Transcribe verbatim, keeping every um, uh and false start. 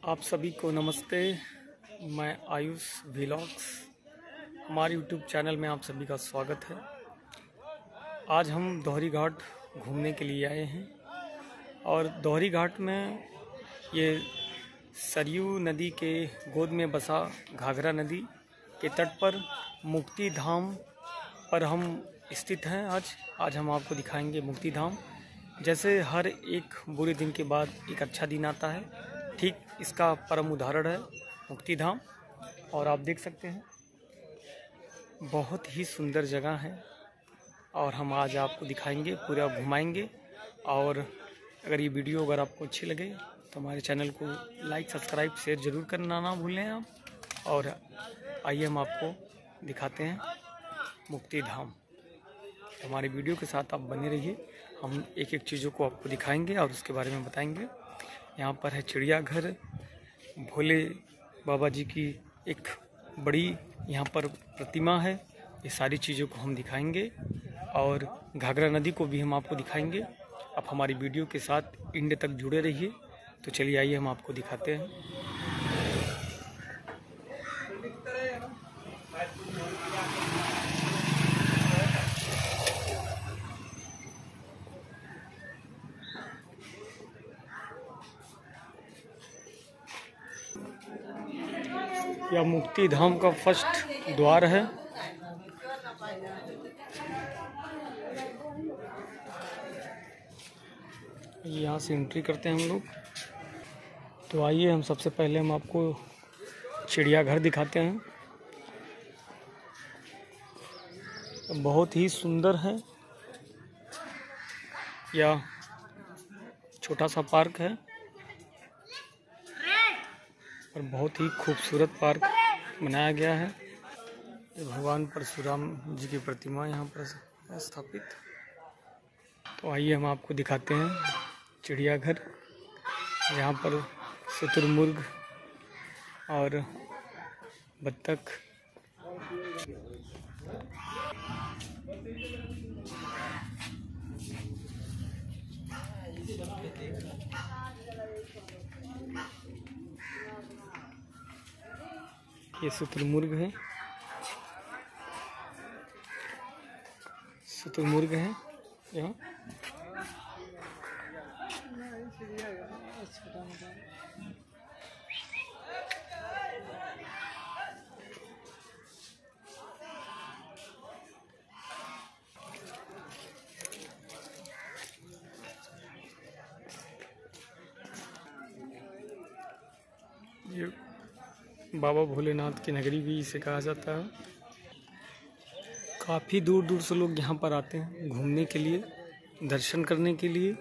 आप सभी को नमस्ते। मैं आयुष व्लॉग्स, हमारे यूट्यूब चैनल में आप सभी का स्वागत है। आज हम दोहरी घाट घूमने के लिए आए हैं और दोहरी घाट में ये सरयू नदी के गोद में बसा घाघरा नदी के तट पर मुक्ति धाम पर हम स्थित हैं। आज आज हम आपको दिखाएंगे मुक्ति धाम। जैसे हर एक बुरे दिन के बाद एक अच्छा दिन आता है, ठीक इसका परम उदाहरण है मुक्ति धाम। और आप देख सकते हैं बहुत ही सुंदर जगह है और हम आज आपको दिखाएंगे, पूरा घुमाएंगे। और अगर ये वीडियो अगर आपको अच्छी लगे तो हमारे चैनल को लाइक सब्सक्राइब शेयर ज़रूर करना ना भूलें आप। और आइए हम आपको दिखाते हैं मुक्ति धाम। हमारे वीडियो के साथ आप बने रहिए, हम एक एक चीज़ों को आपको दिखाएंगे और उसके बारे में बताएंगे। यहाँ पर है चिड़ियाघर, भोले बाबा जी की एक बड़ी यहाँ पर प्रतिमा है। ये सारी चीज़ों को हम दिखाएंगे और घाघरा नदी को भी हम आपको दिखाएंगे। आप हमारी वीडियो के साथ एंड तक जुड़े रहिए। तो चलिए आइए हम आपको दिखाते हैं। यह मुक्ति धाम का फर्स्ट द्वार है। यहाँ से एंट्री करते हैं हम लोग। तो आइए हम सबसे पहले हम आपको चिड़ियाघर दिखाते हैं। बहुत ही सुंदर है, यह छोटा सा पार्क है और बहुत ही खूबसूरत पार्क बनाया गया है। भगवान परशुराम जी की प्रतिमा यहाँ पर स्थापित। तो आइए हम आपको दिखाते हैं चिड़ियाघर, जहाँ पर शुतुरमुर्ग और बत्तख, ये शुतुरमुर्ग है, शुतुरमुर्ग है यहाँ। ये बाबा भोलेनाथ की नगरी भी इसे कहा जाता है। काफ़ी दूर दूर से लोग यहाँ पर आते हैं घूमने के लिए, दर्शन करने के लिए।